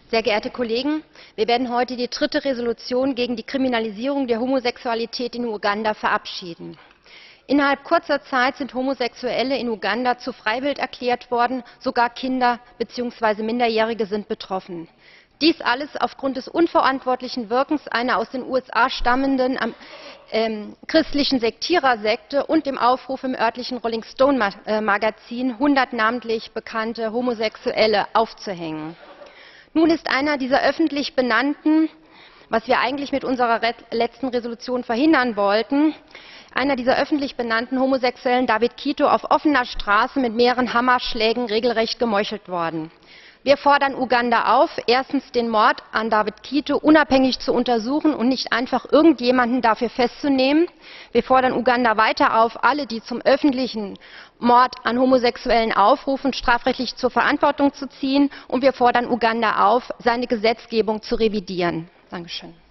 Sehr geehrte Kollegen, wir werden heute die dritte Resolution gegen die Kriminalisierung der Homosexualität in Uganda verabschieden. Innerhalb kurzer Zeit sind Homosexuelle in Uganda zu Freiwild erklärt worden, sogar Kinder bzw. Minderjährige sind betroffen. Dies alles aufgrund des unverantwortlichen Wirkens einer aus den USA stammenden christlichen Sektierersekte und dem Aufruf im örtlichen Rolling Stone Magazin, 100 namentlich bekannte Homosexuelle aufzuhängen. Nun ist einer dieser öffentlich benannten, was wir eigentlich mit unserer letzten Resolution verhindern wollten, einer dieser öffentlich benannten Homosexuellen, David Kito, auf offener Straße mit mehreren Hammerschlägen regelrecht gemeuchelt worden. Wir fordern Uganda auf, erstens den Mord an David Kito unabhängig zu untersuchen und nicht einfach irgendjemanden dafür festzunehmen. Wir fordern Uganda weiter auf, alle, die zum öffentlichen Mord an Homosexuellen aufrufen, strafrechtlich zur Verantwortung zu ziehen. Und wir fordern Uganda auf, seine Gesetzgebung zu revidieren. Dankeschön.